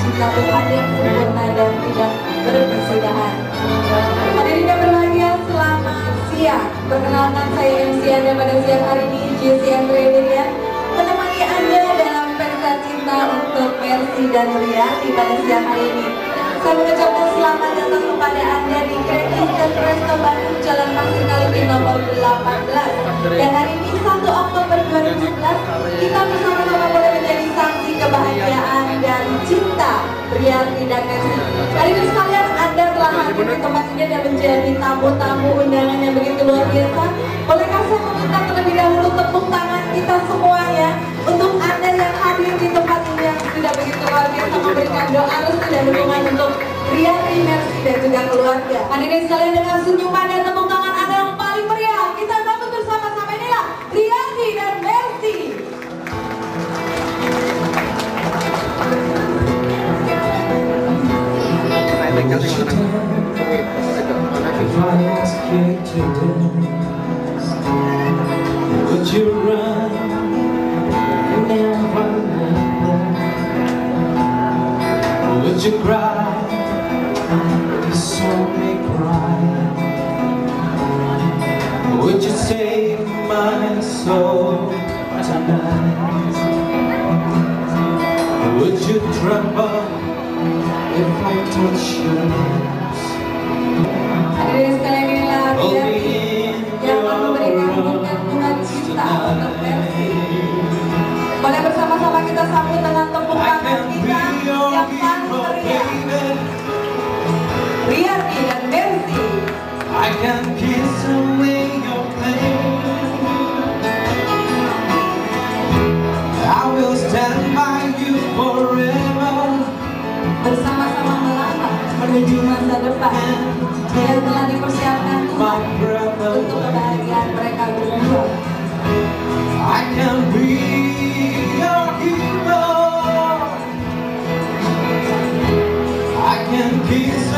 cinta Tuhan yang sempurna dan tidak berkesudahan. Hadirin yang berbahagia, selamat siang. Perkenalkan, saya MC Anda pada siang hari ini, Jessy Anggrainy, menemani Anda dalam pesta cinta untuk Mercy dan Riyati pada siang hari ini. Saya mengucapkan selamat datang kepada Anda di Kreatif dan Resto Bandung, Jalan Pasir Kaliki nomor 18. Dan hari ini 1 Oktober 2011, kita bersama-sama boleh menjadi saksi kebahagiaan dan cinta Riyati dan Mercy. Hadirin sekalian, Anda telah hadir di tempat ini dan menjadi tamu-tamu undangan yang begitu luar biasa. Bolehkah saya meminta terlebih dahulu tepuk tangan kita semuanya untuk Anda yang hadir di tempat ini yang sudah begitu luar biasa, memberikan doa restu dan dukungan untuk Riyati, Mercy dan juga keluarga. Hadirin sekalian, dengan senyuman dan tepuk tangan Anda yang paling meriah, kita sambut bersama-sama. Inilah Riyati dan Mercy. Would you run and run? Would you cry? You saw me cry. Would you save my soul tonight? Would you tremble if I touch your lips? Hadirin sekalian, inilah Riyati yang akan memberikan bunga cinta untuk Mercy. Boleh bersama-sama kita sambut dengan tepuk tangan kita yang paling meriah. Riyati dan Mercy. I can kiss away your pain. I will stand by you forever. Bersama-sama melangkah menuju masa depan yang telah dipersiapkan Tuhan untuk kebahagiaan mereka berdua. I can be your hero. I can kiss